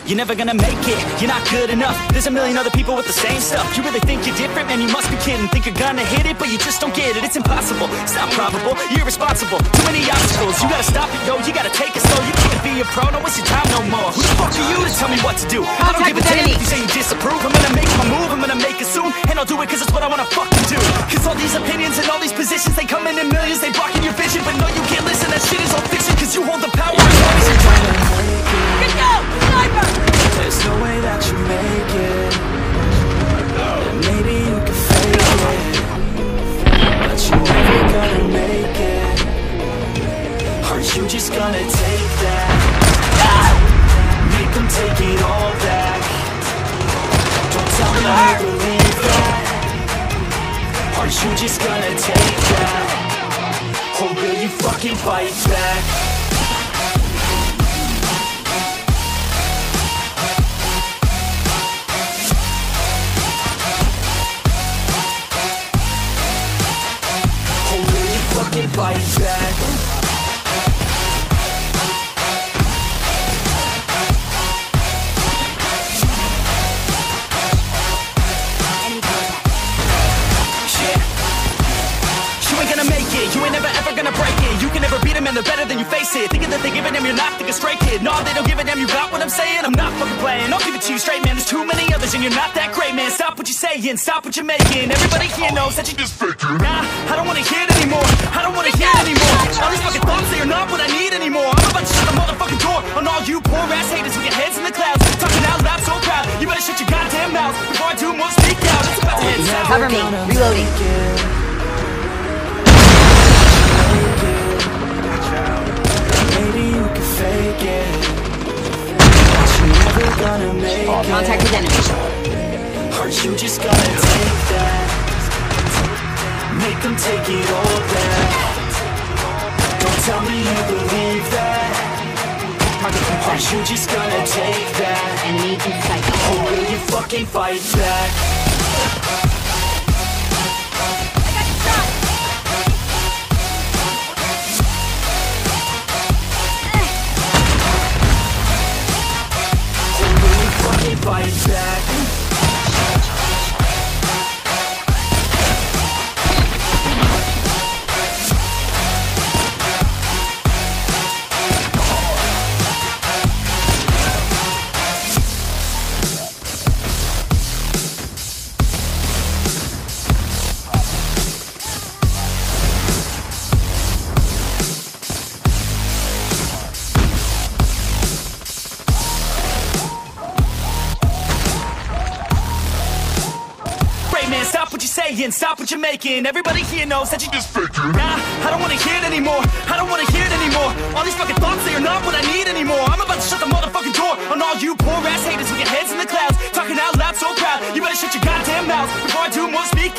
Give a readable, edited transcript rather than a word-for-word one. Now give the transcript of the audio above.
you're never gonna make it. You're not good enough, there's a million other people with the same stuff. You really think you're different? Man, you must be kidding. Think you're gonna hit it, but you just don't get it. It's impossible, it's not probable, you're irresponsible. Too many obstacles, you gotta stop it, yo. You gotta take it slow, you can't be a pro. Don't waste your time no more. Who the fuck are you to tell me what to do? I don't give a damn if you say you disapprove. I'm gonna make my move, I'm gonna make it soon. And I'll do it cause it's what I wanna fucking do. Cause all these opinions and all these positions, they come in millions, they blocking your vision. But no, you can't listen, that shit is all fiction. Cause you hold the power as long as you're trying to make it. Let's go! Sniper! There's no way that you make it. And maybe you can fake it, but you're never gonna make it. Are you just gonna take that? Make them take it all back. Don't tell me you believe that. Are you just gonna take that? Or will you fucking fight back? Or will you fucking fight back? You ain't never ever gonna break it. You can never beat them and they're better than you face it. Thinking that they give a damn, you're not thinking straight, kid. No, they don't give a damn, you got what I'm saying? I'm not fucking playing, I'll give it to you straight, man. There's too many others and you're not that great, man. Stop what you're saying, stop what you're making. Everybody here knows that you just faking. Nah, I don't wanna hear it anymore, I don't wanna hear it anymore. All these fucking thoughts, they are not what I need anymore. I'm about to shut the motherfucking door on all you poor ass haters with your heads in the clouds. Talking out loud so proud, you better shut your goddamn mouth before I do more speak out. It's about to head south. Cover me, reloading. Fake it, but you're never gonna make it. Contact with enemy. Are you just gonna take that? Make them take it all back. Don't tell me you believe that. Are you just gonna take that? Enemy in sight. Or will you fucking fight back? Fight back. Stop what you're saying, stop what you're making. Everybody here knows that you just faking. Nah, I don't wanna hear it anymore, I don't wanna hear it anymore. All these fucking thoughts, they are not what I need anymore. I'm about to shut the motherfucking door on all you poor ass